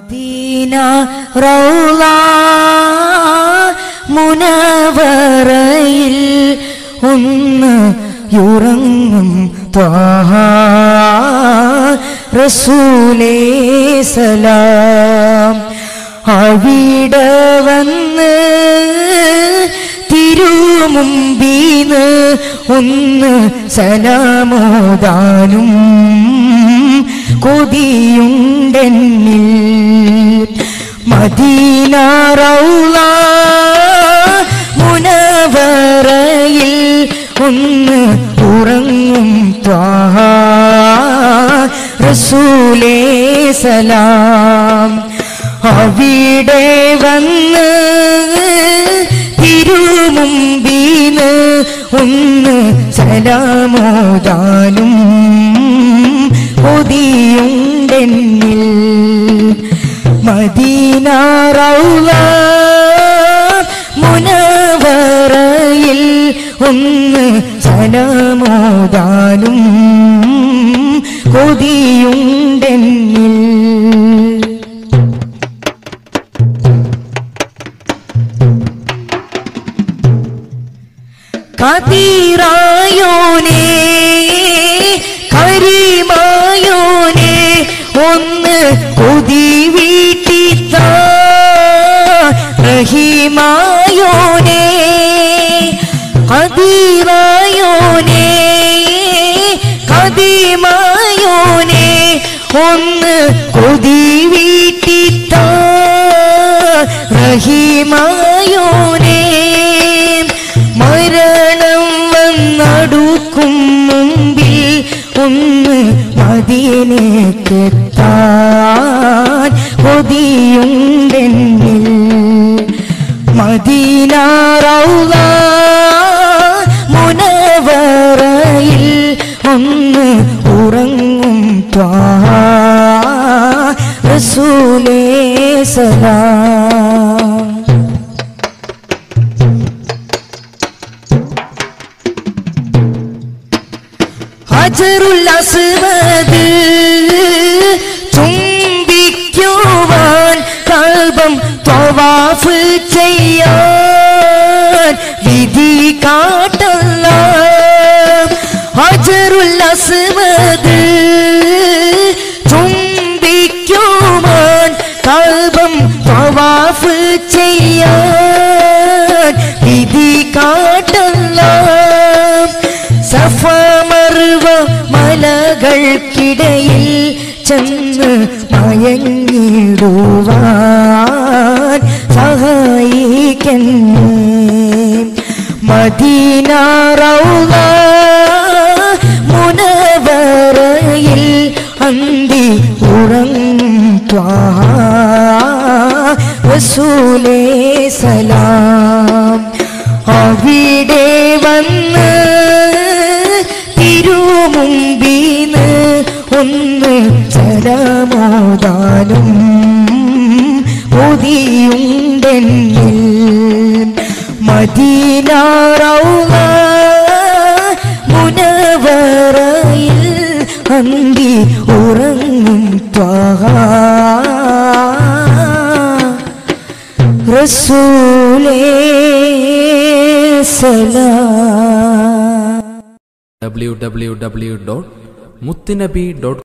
Medina റൗള മുനവറയിൽ ഒന്ന് യുറങ്ങും ത്വാഹ റസൂലേ സലാം. അവിടെ വന്ന് തിരുമുമ്പീന്ന് ഒന്ന് സലാമോദാനും കൊതിയുണ്ടെന്നിൽ. മദീന റൗള മുനവറയിൽ ഒന്ന് ഉറങ്ങും ത്വാഹ റസൂലേ സലാം. അവിടെ വന്ന് തിരുമുമ്പീന്ന് ഒന്ന് സലാമോദാനും കൊതിയുണ്ടെന്നിൽ. മദീന റൗള മുനവറയിൽ ഒന്ന് സലാമോദാനും കൊതിയുണ്ടെന്നിൽ. കതിറായോനേ കരീമായോനേ ഒന്ന് കൊതി വീട്ടിത്താ. റഹീമായോനേ കതിറായോനേ കദീമായോനേ ഒന്ന് കൊതി വീട്ടിത്താ. റഹീമായോനേ മരണം വന്നടുക്കും മുമ്പിൽ ഒന്ന് മദീനയ്ക്കെത്താൻ കൊതിയുണ്ടെന്നിൽ. മദീന റൗള മുനവറയിൽ ഒന്ന് ഉറങ്ങും ത്വാഹ റസൂലേ സലാം. ഹജറുൽ അസ്വദ് ചുംബിക്കുവാൻ കഅബം ത്വവാഫ് ചെയ്യാൻ വിധി കാട്ടല്ല. ഹജറുൽ അസ്വദ് ചുംബിക്കുവാൻ കഅബം ത്വവാഫ് ചെയ്യാൻ വിധി കാട്ടല്ല. സഫ മർവ മലകൾക്കിടയിൽ ചെന്ന് മയങ്ങിടുവാൻ സഹായിക്കണേ. മദീന റൗള മുനവറയിൽ അന്തി ഉറങ്ങും ത്വാഹ റസൂലേ സലാം. അവിടെ വന്ന് തിരുമുമ്പീന്ന് ഒന്ന് സലാമോദാനും കൊതിയുണ്ടെന്നിൽ. മദീന റൗള മുനവറയിൽ അന്തി ഉറങ്ങും ത്വാഹ റസൂലേ സലാം. www.muttinabi.com